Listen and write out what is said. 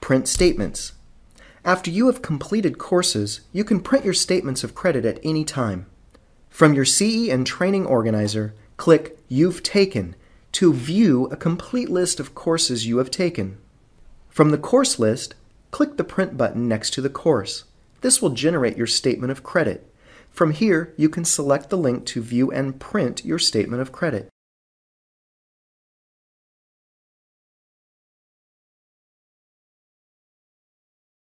Print statements. After you have completed courses, you can print your statements of credit at any time. From your CE and Training Organizer, click You've Taken to view a complete list of courses you have taken. From the course list, click the Print button next to the course. This will generate your statement of credit. From here, you can select the link to view and print your statement of credit.